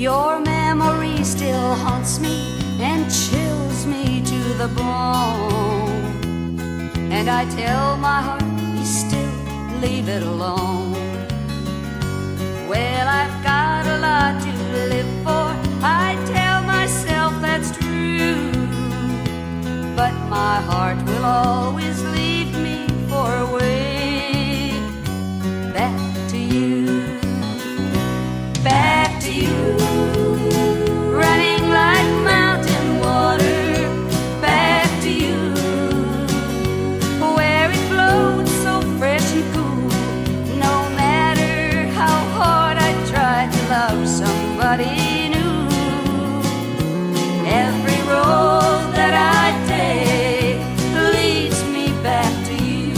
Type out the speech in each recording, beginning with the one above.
Your memory still haunts me and chills me to the bone. And I tell my heart, be still, leave it alone. Well, I've got a lot to live for, I tell myself that's true. But my heart will always lead me for a way back to you. Back to you, running like mountain water. Back to you, where it flows so fresh and cool. No matter how hard I try to love somebody new, every road that I take leads me back to you.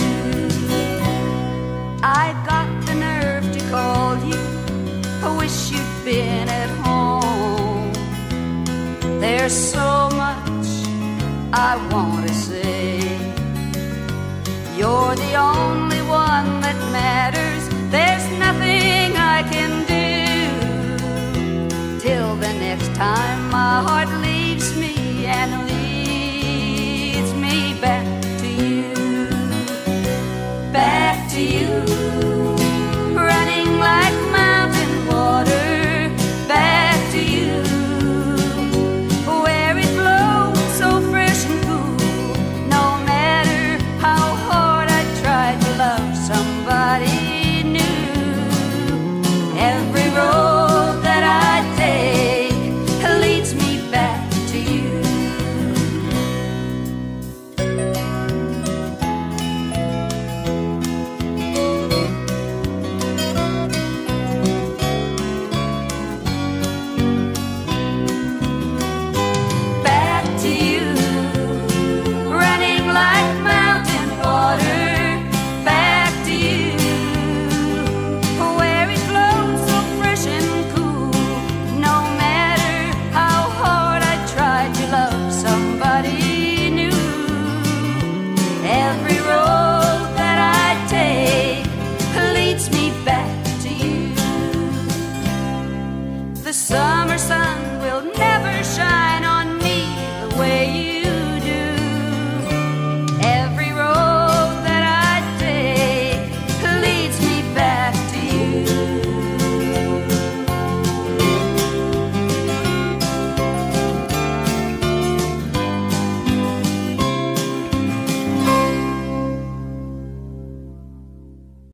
I got the nerve to call you, I wish you'd been at home. There's so much I want to say. You're the only one that matters. There's nothing I can do. Till the next time my heart